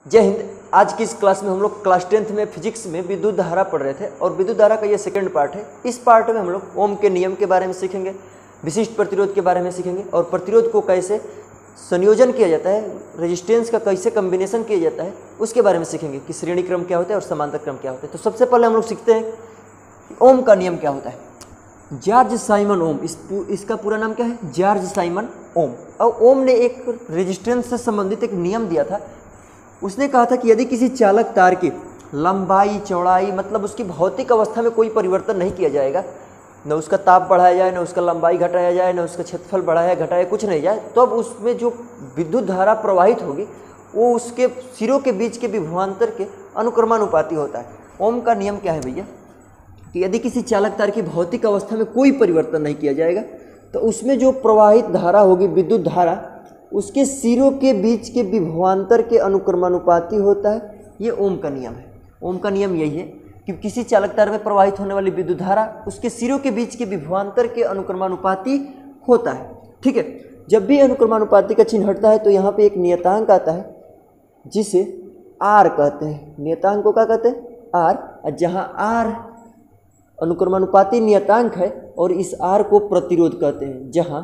जय हिंद। आज की इस क्लास में हम लोग क्लास 10th में फिजिक्स में विद्युत धारा पढ़ रहे थे और विद्युत धारा का ये सेकंड पार्ट है। इस पार्ट में हम लोग ओम के नियम के बारे में सीखेंगे, विशिष्ट प्रतिरोध के बारे में सीखेंगे और प्रतिरोध को कैसे संयोजन किया जाता है, रेजिस्टेंस का कैसे कम्बिनेशन किया जाता है उसके बारे में सीखेंगे कि श्रेणी क्रम क्या होता है और समांतर क्रम क्या होता है। तो सबसे पहले हम लोग सीखते हैं कि ओम का नियम क्या होता है। जॉर्ज साइमन ओम, इसका पूरा नाम क्या है? George Simon Ohm. और ओम ने एक रेजिस्टेंस से संबंधित एक नियम दिया था। उसने कहा था कि यदि किसी चालक तार की लंबाई चौड़ाई मतलब उसकी भौतिक अवस्था में कोई परिवर्तन नहीं किया जाएगा, न उसका ताप बढ़ाया जाए, न उसका लंबाई घटाया जाए, न उसका क्षेत्रफल बढ़ाया घटाया कुछ नहीं जाए, तो अब उसमें जो विद्युत धारा प्रवाहित होगी वो उसके सिरों के बीच के विभवांतर के अनुक्रमानुपाती होता है। ओम का नियम क्या है भैया कि यदि किसी चालक तार की भौतिक अवस्था में कोई परिवर्तन नहीं किया जाएगा तो उसमें जो प्रवाहित धारा होगी, विद्युत धारा, उसके सिरों के बीच के विभवांतर के अनुक्रमानुपाती होता है। ये ओम का नियम है। ओम का नियम यही है कि किसी चालक तार में प्रवाहित होने वाली विद्युत धारा उसके सिरों के बीच के विभवांतर के अनुक्रमानुपाती होता है। ठीक है, जब भी अनुक्रमानुपाती का चिन्ह हटता है तो यहाँ पे एक नियतांक आता है जिसे आर कहते हैं। नियतांक को क्या कहते हैं? आर। और जहाँ आर अनुक्रमानुपाती नियतांक है और इस आर को प्रतिरोध कहते हैं, जहाँ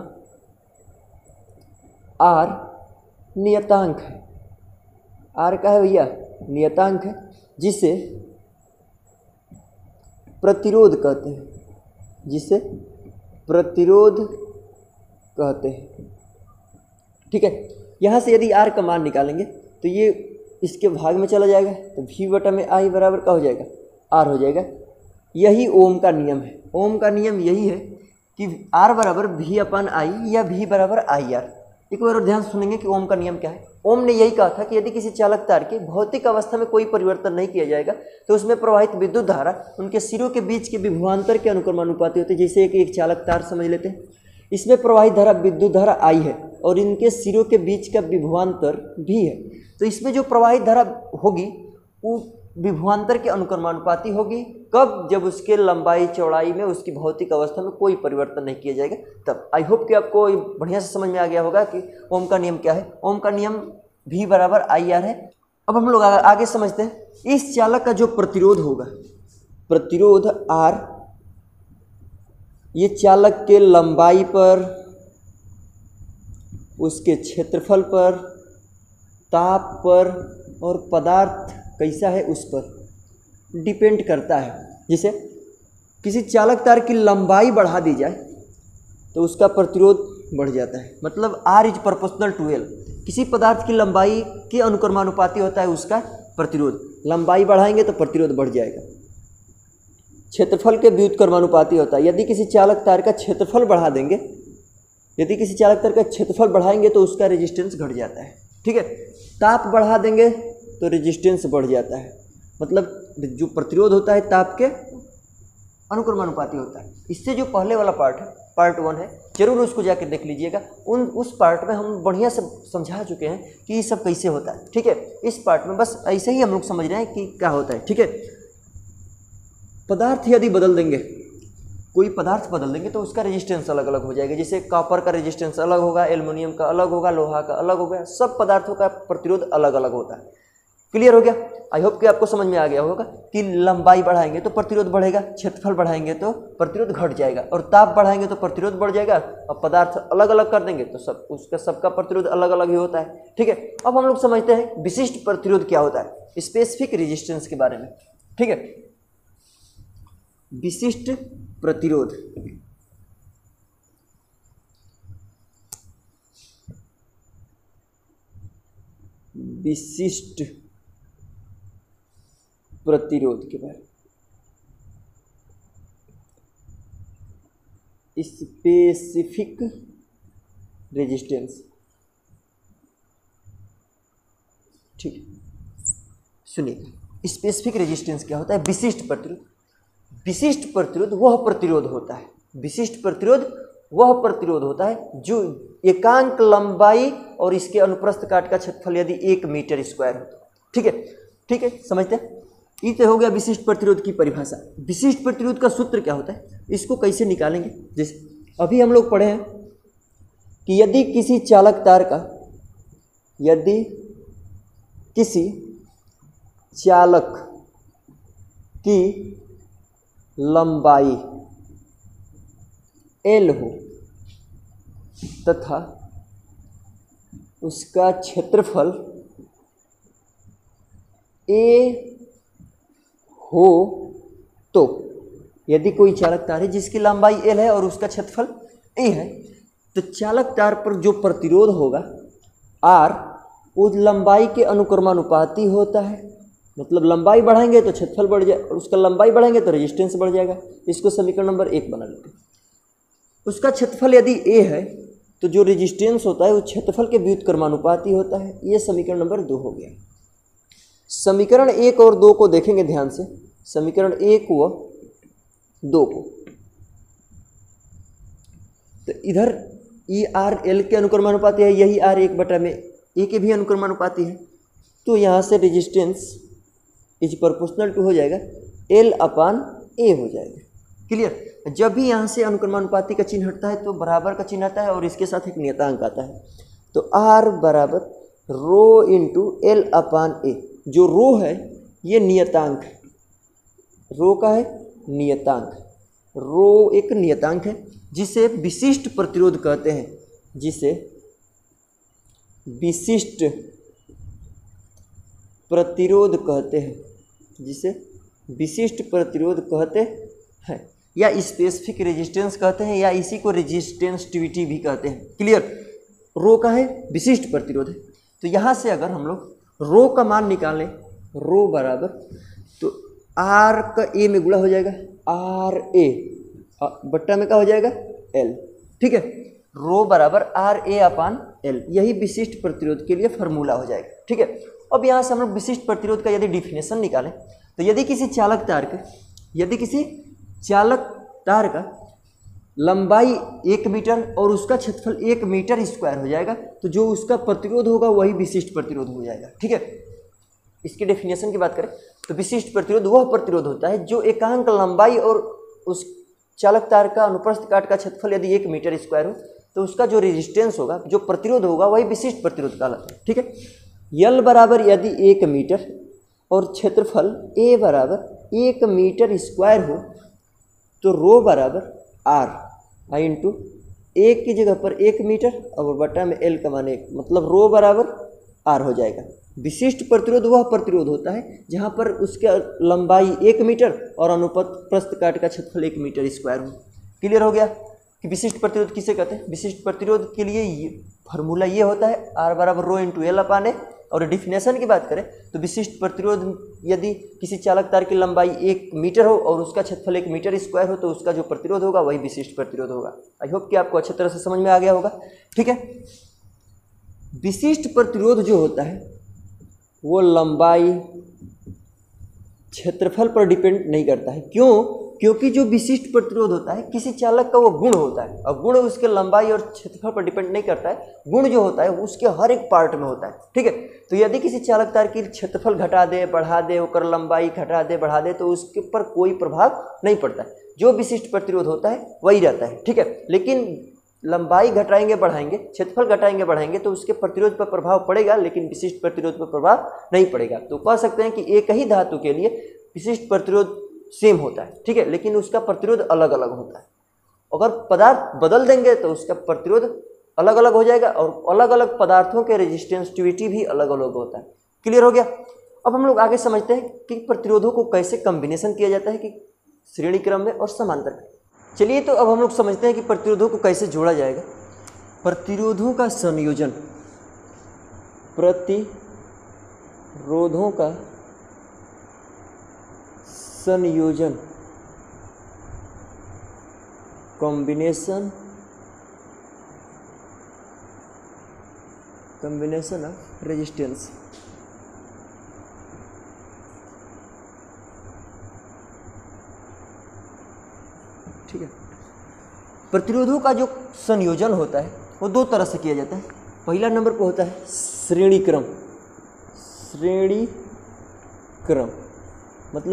आर नियतांक है। आर का है भैया? नियतांक है, जिसे प्रतिरोध कहते हैं, जिसे प्रतिरोध कहते हैं। ठीक है, यहाँ से यदि आर का मान निकालेंगे तो ये इसके भाग में चला जाएगा तो v बटा में आई बराबर का हो जाएगा? आर हो जाएगा। यही ओम का नियम है। ओम का नियम यही है कि आर बराबर v अपन आई या v बराबर आई आर। एक बार और ध्यान सुनेंगे कि ओम का नियम क्या है। ओम ने यही कहा था कि यदि किसी चालक तार की भौतिक अवस्था में कोई परिवर्तन नहीं किया जाएगा तो उसमें प्रवाहित विद्युत धारा उनके सिरों के बीच के विभवांतर के अनुक्रमानुपाती होती है। जैसे एक चालक तार समझ लेते हैं, इसमें प्रवाहित धारा विद्युत धारा आई है और इनके सिरों के बीच का विभवांतर भी है, तो इसमें जो प्रवाहित धारा होगी वो विभवांतर के अनुक्रमानुपाती होगी। कब? जब उसके लंबाई चौड़ाई में उसकी भौतिक अवस्था में कोई परिवर्तन नहीं किया जाएगा तब। आई होप कि आपको बढ़िया से समझ में आ गया होगा कि ओम का नियम क्या है। ओम का नियम v बराबर आई आर है। अब हम लोग आगे समझते हैं इस चालक का जो प्रतिरोध होगा, प्रतिरोध R, ये चालक के लंबाई पर, उसके क्षेत्रफल पर, ताप पर और पदार्थ कैसा है उस पर डिपेंड करता है। जैसे किसी चालक तार की लंबाई बढ़ा दी जाए तो उसका प्रतिरोध बढ़ जाता है, मतलब R is proportional to L। किसी पदार्थ की लंबाई के अनुक्रमानुपाती होता है उसका प्रतिरोध। लंबाई बढ़ाएंगे तो प्रतिरोध बढ़ जाएगा। क्षेत्रफल के व्युत्क्रमानुपाती होता है। यदि किसी चालक तार का क्षेत्रफल बढ़ा देंगे, यदि किसी चालक तार का क्षेत्रफल बढ़ाएंगे तो उसका रेजिस्टेंस घट जाता है। ठीक है, ताप बढ़ा देंगे तो रेजिस्टेंस बढ़ जाता है, मतलब जो प्रतिरोध होता है ताप के अनुक्रमानुपाती होता है। इससे जो पहले वाला पार्ट है, पार्ट 1 है, जरूर उसको जाकर देख लीजिएगा। उस पार्ट में हम बढ़िया से समझा चुके हैं कि ये सब कैसे होता है। ठीक है, इस पार्ट में बस ऐसे ही हम लोग समझ रहे हैं कि क्या होता है। ठीक है, पदार्थ यदि बदल देंगे, कोई पदार्थ बदल देंगे तो उसका रेजिस्टेंस अलग अलग हो जाएगा। जैसे कॉपर का रेजिस्टेंस अलग होगा, एल्युमिनियम का अलग होगा, लोहा का अलग होगा, सब पदार्थों का प्रतिरोध अलग अलग होता है। क्लियर हो गया? आई होप कि आपको समझ में आ गया होगा कि लंबाई बढ़ाएंगे तो प्रतिरोध बढ़ेगा, क्षेत्रफल बढ़ाएंगे तो प्रतिरोध घट जाएगा, और ताप बढ़ाएंगे तो प्रतिरोध बढ़ जाएगा, और पदार्थ अलग अलग कर देंगे तो सबका प्रतिरोध अलग अलग ही होता है। ठीक है, अब हम लोग समझते हैं विशिष्ट प्रतिरोध क्या होता है, स्पेसिफिक रेजिस्टेंस के बारे में। ठीक है, विशिष्ट प्रतिरोध, विशिष्ट प्रतिरोध के बारे में, स्पेसिफिक रेजिस्टेंस। ठीक, सुनिए, स्पेसिफिक रेजिस्टेंस क्या होता है? विशिष्ट प्रतिरोध। विशिष्ट प्रतिरोध वह प्रतिरोध होता है, विशिष्ट प्रतिरोध वह प्रतिरोध होता है जो एकांक लंबाई और इसके अनुप्रस्थ काट का क्षेत्रफल यदि 1 मीटर स्क्वायर हो। ठीक है, ठीक है, समझते हैं। ये तो हो गया विशिष्ट प्रतिरोध की परिभाषा। विशिष्ट प्रतिरोध का सूत्र क्या होता है, इसको कैसे निकालेंगे? जैसे अभी हम लोग पढ़े हैं कि यदि किसी चालक तार का, यदि किसी चालक की लंबाई L हो तथा उसका क्षेत्रफल A हो तो, यदि कोई चालक तार है जिसकी लंबाई L है और उसका क्षेत्रफल A है, तो चालक तार पर जो प्रतिरोध होगा R उस लंबाई के अनुक्रमानुपाती होता है। मतलब लंबाई बढ़ाएंगे तो क्षेत्रफल बढ़ जाए, और उसका लंबाई बढ़ाएंगे तो रेजिस्टेंस बढ़ जाएगा। इसको समीकरण नंबर 1 बना लेते हैं। उसका क्षेत्रफल यदि A है तो जो रेजिस्टेंस होता है वो क्षेत्रफल के व्युत्क्रमानुपाती होता है। ये समीकरण नंबर 2 हो गया। समीकरण 1 और 2 को देखेंगे ध्यान से, समीकरण 1 व 2 को, तो इधर ई आर एल के अनुक्रमानुपाती है, यही आर 1/A के भी अनुक्रमानुपाती है। तो यहाँ से रेजिस्टेंस इज प्रोपोर्शनल टू हो जाएगा L/A हो जाएगा। क्लियर। जब भी यहाँ से अनुक्रमानुपाती का चिन्ह हटता है तो बराबर का चिन्ह आता है और इसके साथ एक नियतांक आता है। तो R बराबर रो इंटू L/A। जो रो है ये नियतांक है, रो का है नियतांक, रो एक नियतांक है जिसे विशिष्ट प्रतिरोध कहते हैं, जिसे विशिष्ट प्रतिरोध कहते हैं, जिसे विशिष्ट प्रतिरोध कहते हैं, या स्पेसिफिक रेजिस्टेंस कहते हैं, या इसी को रेजिस्टेंसिविटी भी कहते हैं। क्लियर। रो का है विशिष्ट प्रतिरोध है। तो यहाँ से अगर हम लोग रो का मान निकालें, रो बराबर तो आर का ए में गुणा हो जाएगा, आर ए बट्टा में क्या हो जाएगा एल। ठीक है। रो बराबर RA/L, यही विशिष्ट प्रतिरोध के लिए फॉर्मूला हो जाएगा। ठीक है। अब यहाँ से हम लोग विशिष्ट प्रतिरोध का यदि डिफिनेशन निकालें तो यदि किसी चालक तार का लंबाई 1 मीटर और उसका क्षेत्रफल 1 मीटर स्क्वायर हो जाएगा, तो जो उसका प्रतिरोध होगा वही विशिष्ट प्रतिरोध हो जाएगा। ठीक है। इसकी डेफिनेशन की बात करें तो विशिष्ट प्रतिरोध वह प्रतिरोध होता है जो एकांक लंबाई और उस चालक तार का अनुप्रस्थ काट का क्षेत्रफल यदि 1 मीटर स्क्वायर हो तो उसका जो रेजिस्टेंस होगा, जो प्रतिरोध होगा, वही विशिष्ट प्रतिरोध कहलाता है। ठीक है। L बराबर यदि 1 मीटर और क्षेत्रफल A बराबर 1 मीटर स्क्वायर हो तो रो बराबर R इंटू A की जगह पर 1 मीटर और बटा में L का मान 1, मतलब रो बराबर R हो जाएगा। विशिष्ट प्रतिरोध वह प्रतिरोध होता है जहाँ पर उसका लंबाई 1 मीटर और अनुप्रस्थ काट का क्षेत्रफल 1 मीटर स्क्वायर हो। क्लियर हो गया कि विशिष्ट प्रतिरोध किसे कहते हैं। विशिष्ट प्रतिरोध के लिए फार्मूला ये होता है R बराबर रो इंटू L/A। और डिफिनेशन की बात करें तो विशिष्ट प्रतिरोध यदि किसी चालक तार की लंबाई 1 मीटर हो और उसका क्षेत्रफल 1 मीटर स्क्वायर हो तो उसका जो प्रतिरोध होगा वही विशिष्ट प्रतिरोध होगा। आई होप कि आपको अच्छी तरह से समझ में आ गया होगा। ठीक है। विशिष्ट प्रतिरोध जो होता है वो लंबाई क्षेत्रफल पर डिपेंड नहीं करता है। क्यों? क्योंकि जो विशिष्ट प्रतिरोध होता है किसी चालक का वो गुण होता है, और गुण उसके लंबाई और क्षेत्रफल पर डिपेंड नहीं करता है। गुण जो होता है उसके हर एक पार्ट में होता है। ठीक है। तो यदि किसी चालक तार की क्षेत्रफल घटा दे बढ़ा दे, और लंबाई घटा दे बढ़ा दे, तो उसके ऊपर कोई प्रभाव नहीं पड़ता है। जो विशिष्ट प्रतिरोध होता है वही रहता है। ठीक है। लेकिन लंबाई घटाएंगे बढ़ाएंगे, क्षेत्रफल घटाएंगे बढ़ाएंगे तो उसके प्रतिरोध पर प्रभाव पड़ेगा, लेकिन विशिष्ट प्रतिरोध पर प्रभाव नहीं पड़ेगा। तो कह सकते हैं कि एक ही धातु के लिए विशिष्ट प्रतिरोध सेम होता है। ठीक है। लेकिन उसका प्रतिरोध अलग अलग होता है। अगर पदार्थ बदल देंगे तो उसका प्रतिरोध अलग अलग हो जाएगा, और अलग अलग पदार्थों के रेजिस्टेंसिविटी भी अलग अलग होता है। क्लियर हो गया। अब हम लोग आगे समझते हैं कि प्रतिरोधों को कैसे कॉम्बिनेशन किया जाता है, कि श्रेणी क्रम में और समांतर में। चलिए तो अब हम लोग समझते हैं कि प्रतिरोधों को कैसे जोड़ा जाएगा। प्रतिरोधों का संयोजन, प्रतिरोधों का संयोजन, कॉम्बिनेशन ऑफ रेजिस्टेंस। ठीक है। प्रतिरोधों का जो संयोजन होता है वो दो तरह से किया जाता है। पहला नंबर पर होता है श्रेणी क्रम, श्रेणी क्रम मतलब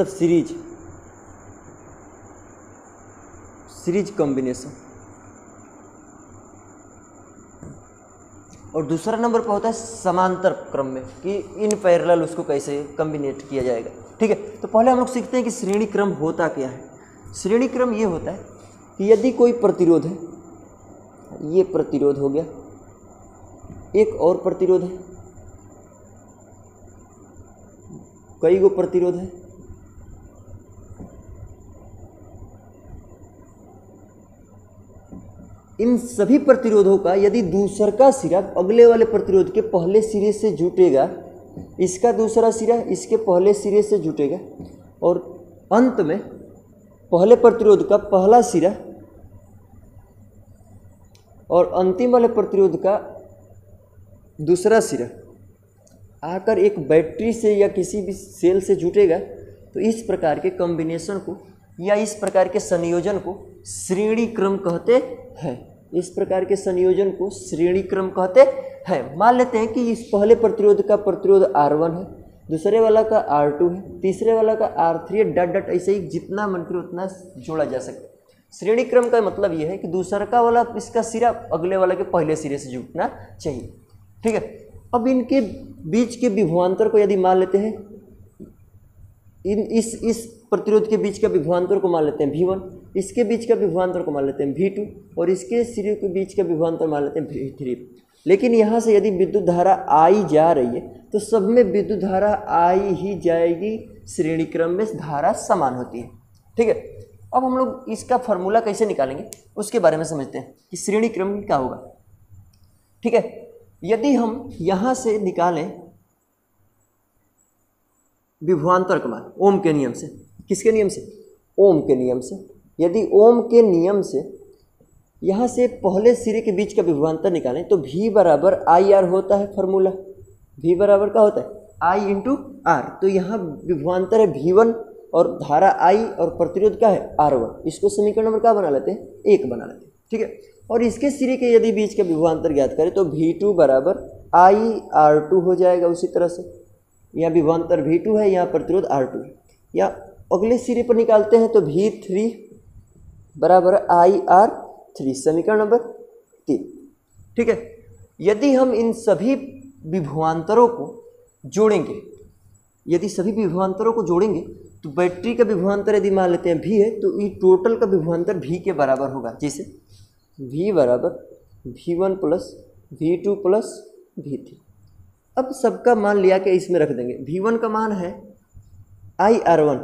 सीरीज कॉम्बिनेशन। और दूसरा नंबर पर होता है समांतर क्रम में कि इन पैरेलल उसको कैसे कम्बिनेट किया जाएगा। ठीक है, तो पहले हम लोग सीखते हैं कि श्रेणी क्रम होता क्या है। श्रेणी क्रम ये होता है कि यदि कोई प्रतिरोध है, ये प्रतिरोध हो गया, एक और प्रतिरोध है, कई गो प्रतिरोध है, इन सभी प्रतिरोधों का यदि दूसर का सिरा अगले वाले प्रतिरोध के पहले सिरे से जुटेगा, इसका दूसरा सिरा इसके पहले सिरे से जुटेगा और अंत में पहले प्रतिरोध का पहला सिरा और अंतिम वाले प्रतिरोध का दूसरा सिरा आकर एक बैटरी से या किसी भी सेल से जुटेगा, तो इस प्रकार के कॉम्बिनेशन को या इस प्रकार के संयोजन को श्रेणी क्रम कहते हैं। इस प्रकार के संयोजन को श्रेणी क्रम कहते हैं। मान लेते हैं कि इस पहले प्रतिरोध का प्रतिरोध R1 है, दूसरे वाला का R2 है, तीसरे वाला का R3 है, डट डट ऐसे ही जितना मन करे उतना जोड़ा जा सकता है। श्रेणी क्रम का मतलब ये है कि दूसरा का वाला इसका सिरा अगले वाला के पहले सिरे से जुटना चाहिए। ठीक है, अब इनके बीच के विभवांतर को यदि मान लेते हैं, इस प्रतिरोध के बीच का विभवांतर को मान लेते हैं V1, इसके बीच का विभवांतर को मान लेते हैं V2 और इसके सिरे के बीच का विभवांतर मान लेते हैं V3। लेकिन यहाँ से यदि विद्युत धारा I जा रही है तो सब में विद्युत धारा I ही जाएगी, श्रेणी क्रम में धारा समान होती है। ठीक है, अब हम लोग इसका फॉर्मूला कैसे निकालेंगे उसके बारे में समझते हैं कि श्रेणी क्रम क्या होगा। ठीक है, यदि हम यहाँ से निकालें विभवांतर का मान ओम के नियम से, किसके नियम से? ओम के नियम से। यदि ओम के नियम से यहाँ से पहले सिरे के बीच का विभवांतर निकालें तो V बराबर IR होता है फॉर्मूला। V बराबर क्या होता है? I into R। तो यहाँ विभवांतर है V1 और धारा I और प्रतिरोध क्या है? R1। इसको समीकरण नंबर क्या बना लेते हैं? 1 बना लेते हैं। ठीक है, और इसके सिरे के यदि बीच का विभवांतर ज्ञात करें तो V2 बराबर IR2 हो जाएगा। उसी तरह से यहाँ विभवांतर V2 है, यहाँ प्रतिरोध R2 है। या अगले सिरे पर निकालते हैं तो V3 बराबर IR3, समीकरण नंबर 3। ठीक है, यदि हम इन सभी विभवांतरों को जोड़ेंगे, यदि सभी विभवांतरों को जोड़ेंगे तो बैटरी का विभवांतर यदि मान लेते हैं V है तो ये टोटल का विभवांतर V के बराबर होगा। जैसे V बराबर V1 plus V2 plus V3। अब सबका मान लिया के इसमें रख देंगे। V1 का मान है IR1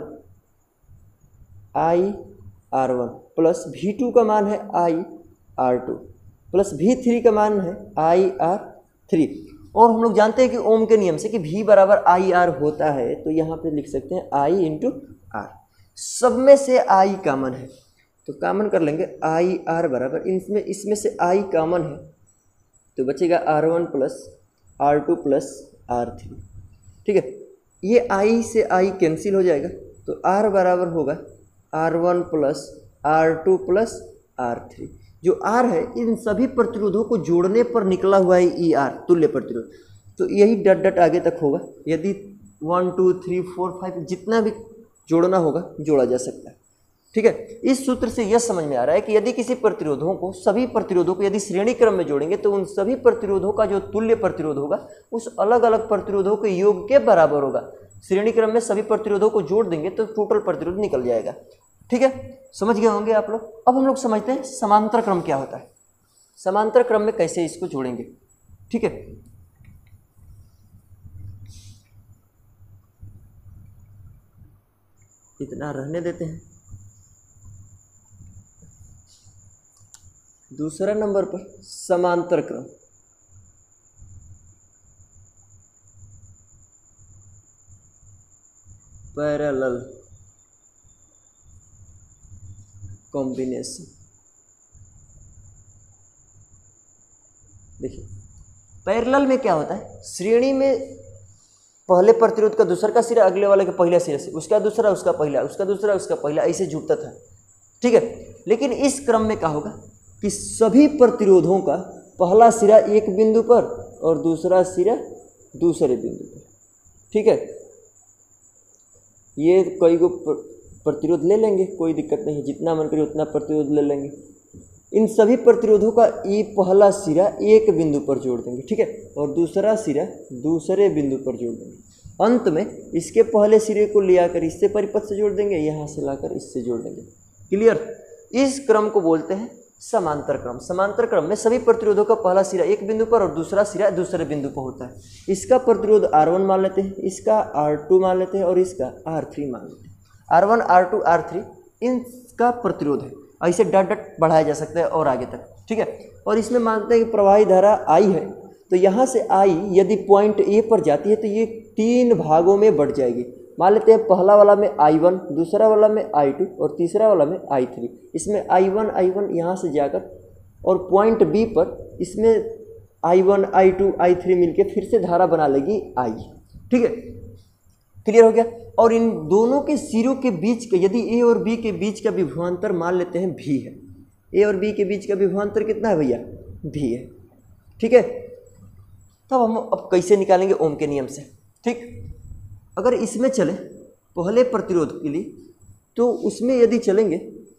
प्लस V2 का मान है IR2 प्लस V3 का मान है IR3। और हम लोग जानते हैं कि ओम के नियम से कि V बराबर IR होता है, तो यहाँ पे लिख सकते हैं I इंटू R। सब में से I कॉमन है तो कॉमन कर लेंगे IR बराबर, इसमें से I कॉमन है तो बचेगा R1 plus R2 plus R3। ठीक है, ये I से I कैंसिल हो जाएगा तो R बराबर होगा R1 plus R2 plus R3। जो R है इन सभी प्रतिरोधों को जोड़ने पर निकला हुआ है ER, तुल्य प्रतिरोध। तो यही डट डट आगे तक होगा। यदि 1 2 3 4 5 जितना भी जोड़ना होगा जोड़ा जा सकता है। ठीक है, इस सूत्र से यह समझ में आ रहा है कि यदि किसी प्रतिरोधों को, सभी प्रतिरोधों को यदि श्रेणी क्रम में जोड़ेंगे तो उन सभी प्रतिरोधों का जो तुल्य प्रतिरोध होगा उस अलग अलग प्रतिरोधों के योग के बराबर होगा। श्रेणी क्रम में सभी प्रतिरोधों को जोड़ देंगे तो टोटल प्रतिरोध निकल जाएगा। ठीक है, समझ गए होंगे आप लोग। अब हम लोग समझते हैं समांतर क्रम क्या होता है, समांतर क्रम में कैसे इसको जोड़ेंगे। ठीक है, इतना रहने देते हैं। दूसरा नंबर पर समांतर क्रम। Parallel combination. देखिए पैरेलल में क्या होता है, श्रेणी में पहले प्रतिरोध का दूसरा का सिरा अगले वाले के पहले सिरे से, उसका दूसरा उसका पहला, उसका दूसरा उसका पहला, ऐसे जुड़ता था। ठीक है, लेकिन इस क्रम में क्या होगा कि सभी प्रतिरोधों का पहला सिरा एक बिंदु पर और दूसरा सिरा दूसरे बिंदु पर। ठीक है, ये कई गो प्रतिरोध ले लेंगे, कोई दिक्कत नहीं, जितना मन करे उतना प्रतिरोध ले लेंगे। इन सभी प्रतिरोधों का ये पहला सिरा एक बिंदु पर जोड़ देंगे, ठीक है, और दूसरा सिरा दूसरे बिंदु पर जोड़ देंगे। अंत में इसके पहले सिरे को ले आकर इससे परिपथ से जोड़ देंगे, यहाँ से लाकर इससे जोड़ देंगे। क्लियर? इस क्रम को बोलते हैं समांतर क्रम। समांतर क्रम में सभी प्रतिरोधों का पहला सिरा एक बिंदु पर और दूसरा सिरा दूसरे बिंदु पर होता है। इसका प्रतिरोध R1 मान लेते हैं, इसका R2 मान लेते हैं और इसका R3 मान लेते हैं। R1, R2, R3 इनका प्रतिरोध है। ऐसे डट डट बढ़ाया जा सकता है और आगे तक, ठीक है। और इसमें मानते हैं कि प्रवाही धारा I है, तो यहाँ से I यदि पॉइंट A पर जाती है तो ये 3 भागों में बढ़ जाएगी। मान लेते हैं पहला वाला में I1, दूसरा वाला में I2 और तीसरा वाला में I3। इसमें I1 यहाँ से जाकर और पॉइंट B पर इसमें I1, I2, I3 मिलके फिर से धारा बना लेगी I, ठीक है। क्लियर हो गया? और इन दोनों के सिरों के बीच के, यदि A और B के बीच का विभवांतर मान लेते हैं V है, A और B के बीच का विभवांतर कितना है भैया? V है, ठीक है। तब हम अब कैसे निकालेंगे? ओम के नियम से, ठीक। अगर इसमें चले पहले प्रतिरोध के लिए, तो उसमें यदि चलेंगे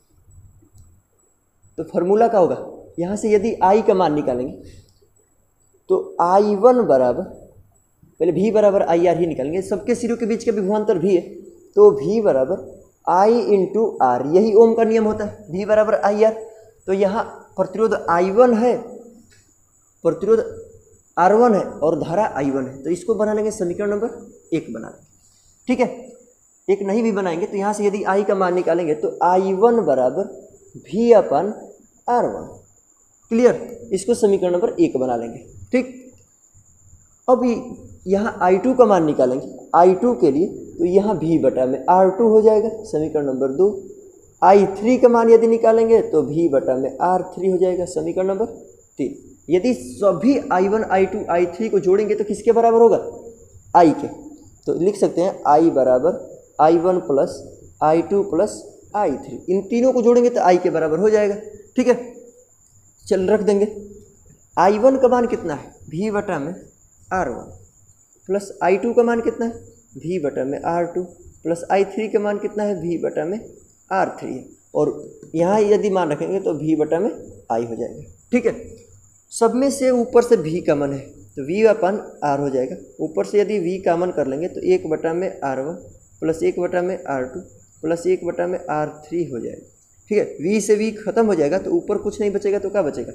तो फार्मूला क्या होगा? यहाँ से यदि I का मान निकालेंगे तो I1 बराबर, पहले V बराबर IR ही निकालेंगे, सबके सिरों के बीच का विभवांतर V है, तो V बराबर I इंटू R, यही ओम का नियम होता है, V बराबर IR। तो यहाँ प्रतिरोध I1 है, प्रतिरोध R1 है और धारा I1 है, तो इसको बना लेंगे समीकरण नंबर 1 बना लेंगे, ठीक है। एक नहीं भी बनाएंगे तो यहाँ से यदि I का मान निकालेंगे तो I1 बराबर V अपन R1। क्लियर? इसको समीकरण नंबर 1 बना लेंगे, ठीक। अब यहाँ I2 का मान निकालेंगे, I2 के लिए तो यहाँ V बटा में R2 हो जाएगा, समीकरण नंबर 2। I3 का मान यदि निकालेंगे तो V बटा में R3 हो जाएगा, समीकरण नंबर 3। यदि सभी I1, I2, I3 को जोड़ेंगे तो किसके बराबर होगा? I के। तो लिख सकते हैं I बराबर I1 plus I2 plus I3। इन तीनों को जोड़ेंगे तो I के बराबर हो जाएगा, ठीक है। चल रख देंगे। I1 का मान कितना है? V बटा में R1 प्लस I2 का मान कितना है? V बटा में R2 प्लस I3 का मान कितना है? V बटा में R3 है। और यहाँ यदि मान रखेंगे तो V बटा में I हो जाएगा, ठीक है। सब में से ऊपर से V कॉमन है तो V अपन R हो जाएगा। ऊपर से यदि V कॉमन कर लेंगे तो 1 बटा में R1 प्लस 1 बटा में R2 प्लस 1 बटा में R3 हो जाएगा, ठीक है। V से V खत्म हो जाएगा तो ऊपर कुछ नहीं बचेगा, तो क्या बचेगा?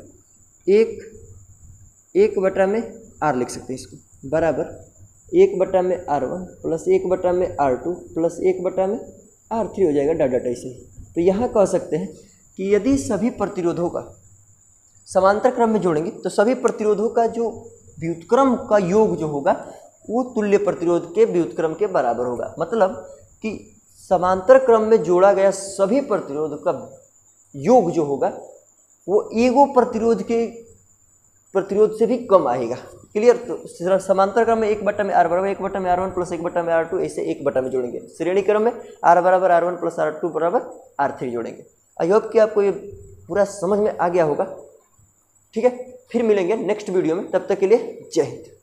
1 बटा में R लिख सकते हैं इसको, बराबर 1 बटा में R1 प्लस 1 बटा में R2 प्लस 1 बटा में R3 हो जाएगा, डॉट ऐसे ही। तो यहाँ कह सकते हैं कि यदि सभी प्रतिरोधों का समांतर क्रम में जोड़ेंगे तो सभी प्रतिरोधों का जो व्युत्क्रम का योग जो होगा वो तुल्य प्रतिरोध के व्युत्क्रम के बराबर होगा। मतलब कि समांतर क्रम में जोड़ा गया सभी प्रतिरोध का योग जो होगा वो एगो प्रतिरोध से भी कम आएगा। क्लियर? तो समांतर क्रम में 1 बटा में R बराबर 1 बटा में R1 प्लस 1 बटा में R2, ऐसे 1 बटा में जोड़ेंगे। श्रेणी क्रम में R बराबर R1 प्लस R2 बराबर R3 जोड़ेंगे। आई होप कि आपको ये पूरा समझ में आ गया होगा, ठीक है। फिर मिलेंगे नेक्स्ट वीडियो में, तब तक के लिए जय हिंद।